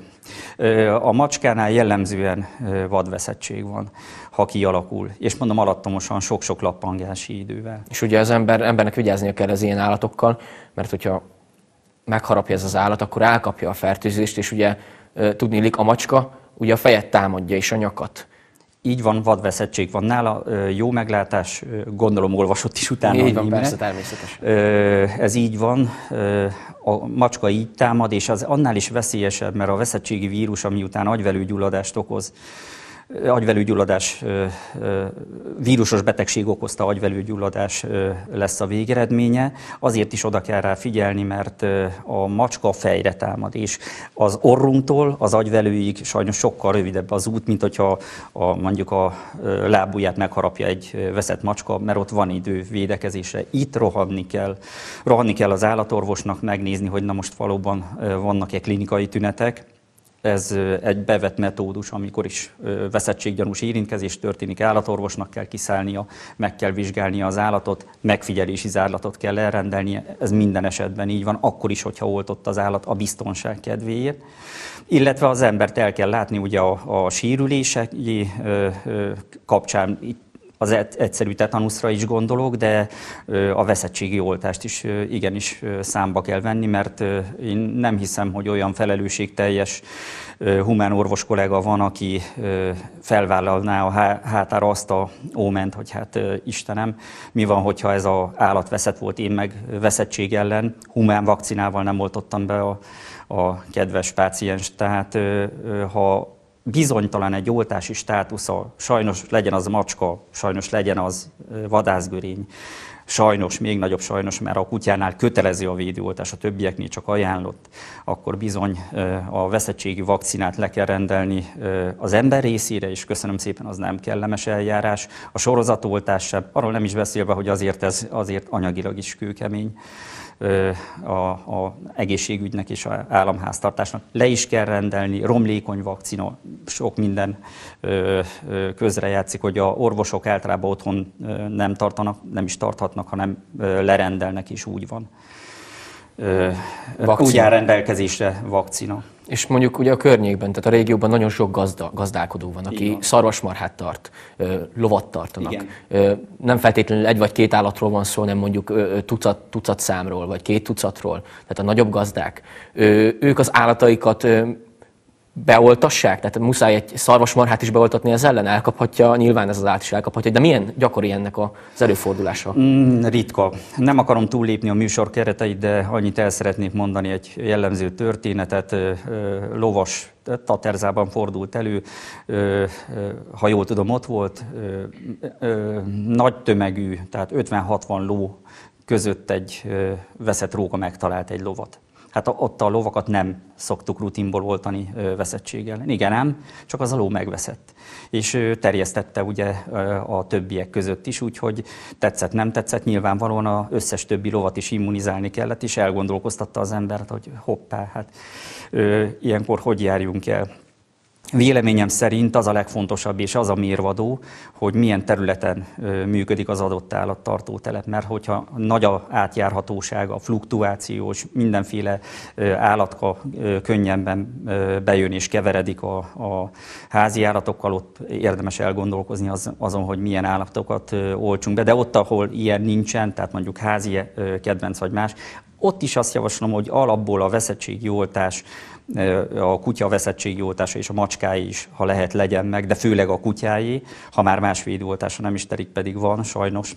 A macskánál jellemzően vadveszettség van, ha kialakul. És mondom, alattomosan sok-sok lappangási idővel. És ugye az embernek vigyáznia kell az ilyen állatokkal, mert hogyha megharapja ez az állat, akkor elkapja a fertőzést, és ugye tudniillik a macska ugye a fejet támadja és a nyakat. Így van, vadveszettség van nála, jó meglátás, gondolom olvasott is utána. Így van, persze, természetes. Ez így van, a macska így támad, és az annál is veszélyesebb, mert a veszettségi vírus, ami után agyvelőgyulladást okoz, agyvelőgyulladás, vírusos betegség okozta agyvelőgyulladás lesz a végeredménye. Azért is oda kell rá figyelni, mert a macska fejre támad, és az orrunktól az agyvelőig sajnos sokkal rövidebb az út, mint hogyha mondjuk a lábujját megharapja egy veszett macska, mert ott van idő védekezésre. Itt rohanni kell. Rohanni kell az állatorvosnak, megnézni, hogy na most valóban vannak-e klinikai tünetek. Ez egy bevett metódus, amikor is veszettséggyanús érintkezés történik, állatorvosnak kell kiszállnia, meg kell vizsgálnia az állatot, megfigyelési zárlatot kell elrendelnie, ez minden esetben így van, akkor is, hogyha oltott az állat a biztonság kedvéért. Illetve az embert el kell látni ugye a sérülések kapcsán, az egyszerű tetanuszra is gondolok, de a veszettségi oltást is igenis számba kell venni, mert én nem hiszem, hogy olyan felelősségteljes humán orvos kollega van, aki felvállalná a hátára azt a óment, hogy hát Istenem, mi van, hogyha ez az állat veszett volt, én meg veszettség ellen humán vakcinával nem oltottam be a kedves páciens. Tehát ha bizonytalan egy oltási státusza, sajnos legyen az macska, sajnos legyen az vadászgörény, sajnos, még nagyobb sajnos, mert a kutyánál kötelező a védőoltás, a többieknél csak ajánlott, akkor bizony a veszettségi vakcinát le kell rendelni az ember részére, és köszönöm szépen, az nem kellemes eljárás. A sorozatoltás sem, arról nem is beszélve, hogy azért ez azért anyagilag is kőkemény. a egészségügynek és az államháztartásnak. Le is kell rendelni, romlékony vakcina, sok minden közrejátszik, hogy a orvosok általában otthon nem is tarthatnak, hanem lerendelnek, és úgy van. Úgy áll rendelkezésre vakcina. És mondjuk ugye a környékben, tehát a régióban nagyon sok gazdálkodó van, aki szarvasmarhát tart, lovat tartanak. Nem feltétlenül egy vagy két állatról van szó, hanem mondjuk tucat számról, vagy 2 tucatról, tehát a nagyobb gazdák. Ők az állataikat beoltassák? Tehát muszáj egy szarvasmarhát is beoltatni ez ellen? Elkaphatja, nyilván ez az állat is elkaphatja, de milyen gyakori ennek az előfordulása? Ritka. Nem akarom túllépni a műsor kereteit, de annyit el szeretnék mondani egy jellemző történetet. Lovas Taterzában fordult elő, ha jól tudom, ott volt, nagy tömegű, tehát 50-60 ló között egy veszett róka megtalált egy lovat. Hát ott a lovakat nem szoktuk rutinból oltani veszettséggel. Igen ám, csak az a ló megveszett. És terjesztette ugye a többiek között is, úgyhogy tetszett, nem tetszett. Nyilvánvalóan az összes többi lovat is immunizálni kellett, és elgondolkoztatta az embert, hogy hoppá, hát ilyenkor hogy járjunk el. Véleményem szerint az a legfontosabb és az a mérvadó, hogy milyen területen működik az adott állattartótelep, mert hogyha nagy a átjárhatóság, a fluktuációs, mindenféle állatka könnyebben bejön és keveredik a házi állatokkal, ott érdemes elgondolkozni azon, hogy milyen állatokat oltsunk be, de ott, ahol ilyen nincsen, tehát mondjuk házi kedvenc vagy más, ott is azt javaslom, hogy alapból a veszettségi oltás, a kutya veszettségi oltása és a macskáé is, ha lehet, legyen meg, de főleg a kutyáé, ha már más védőoltása nem is telik, pedig van sajnos.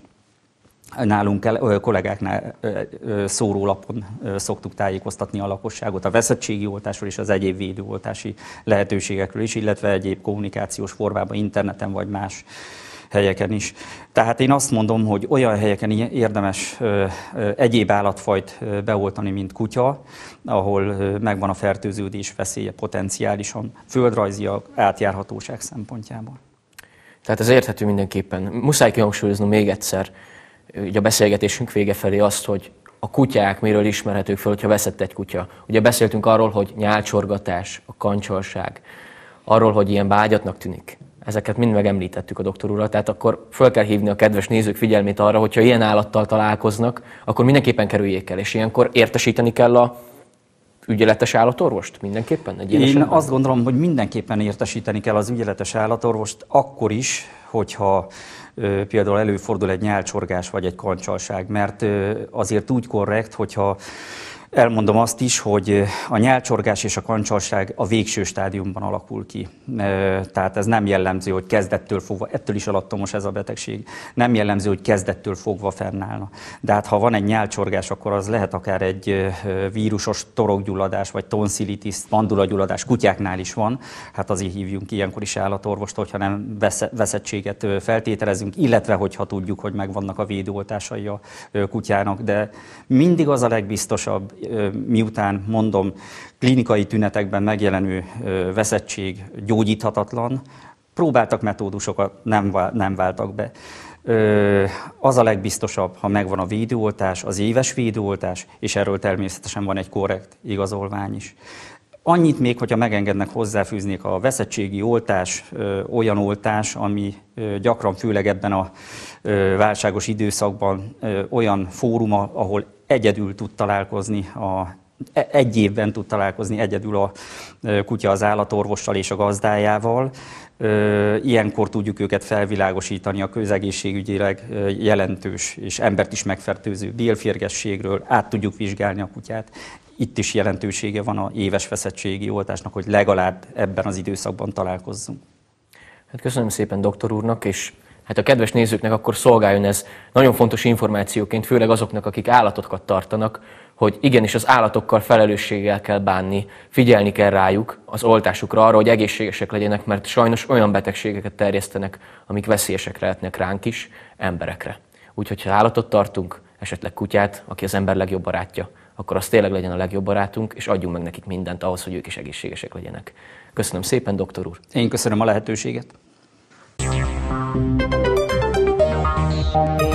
Nálunk kollégáknál szórólapon szoktuk tájékoztatni a lakosságot a veszettségi oltásról és az egyéb védőoltási lehetőségekről is, illetve egyéb kommunikációs formában, interneten vagy más helyeken is. Tehát én azt mondom, hogy olyan helyeken érdemes egyéb állatfajt beoltani, mint kutya, ahol megvan a fertőződés veszélye potenciálisan, földrajziak, átjárhatóság szempontjából. Tehát ez érthető mindenképpen. Muszáj kihangsúlyoznom még egyszer, ugye a beszélgetésünk vége felé azt, hogy a kutyák miről ismerhetők fel, hogyha veszett egy kutya. Ugye beszéltünk arról, hogy nyálcsorgatás, a kancsalság, arról, hogy ilyen bágyatnak tűnik. Ezeket mind megemlítettük a doktor úrral, tehát akkor föl kell hívni a kedves nézők figyelmét arra, hogyha ilyen állattal találkoznak, akkor mindenképpen kerüljék el, és ilyenkor értesíteni kell a ügyeletes állatorvost mindenképpen? Én azt gondolom, hogy mindenképpen értesíteni kell az ügyeletes állatorvost, akkor is, hogyha például előfordul egy nyálcsorgás vagy egy kancsalság, mert azért úgy korrekt, hogyha elmondom azt is, hogy a nyálcsorgás és a kancsalság a végső stádiumban alakul ki. Tehát ez nem jellemző, hogy kezdettől fogva, ettől is alattomos ez a betegség, nem jellemző, hogy kezdettől fogva fennállna. De hát ha van egy nyálcsorgás, akkor az lehet akár egy vírusos torokgyulladás, vagy tonszilitis, mandulagyulladás, kutyáknál is van. Hát azért hívjunk ilyenkor is állatorvost, hogyha nem veszettséget feltételezünk, illetve hogyha tudjuk, hogy megvannak a védőoltásai a kutyának. De mindig az a legbiztosabb, miután mondom, klinikai tünetekben megjelenő veszettség gyógyíthatatlan, próbáltak metódusokat, nem váltak be. Az a legbiztosabb, ha megvan a védőoltás, az éves védőoltás, és erről természetesen van egy korrekt igazolvány is. Annyit még, hogyha megengednek, hozzáfűznék, a veszettségi oltás olyan oltás, ami gyakran, főleg ebben a válságos időszakban olyan fórum, ahol egyedül tud találkozni, egy évben tud találkozni egyedül a kutya az állatorvossal és a gazdájával. Ilyenkor tudjuk őket felvilágosítani a közegészségügyileg jelentős és embert is megfertőző bélférgességről, át tudjuk vizsgálni a kutyát. Itt is jelentősége van a éves veszettségi oltásnak, hogy legalább ebben az időszakban találkozzunk. Hát köszönöm szépen doktor úrnak, és hát a kedves nézőknek akkor szolgáljon ez nagyon fontos információként, főleg azoknak, akik állatokat tartanak, hogy igenis az állatokkal felelősséggel kell bánni, figyelni kell rájuk, az oltásukra, arra, hogy egészségesek legyenek, mert sajnos olyan betegségeket terjesztenek, amik veszélyesek lehetnek ránk is, emberekre. Úgyhogy ha állatot tartunk, esetleg kutyát, aki az ember legjobb barátja, akkor az tényleg legyen a legjobb barátunk, és adjunk meg nekik mindent ahhoz, hogy ők is egészségesek legyenek. Köszönöm szépen, doktor úr! Én köszönöm a lehetőséget!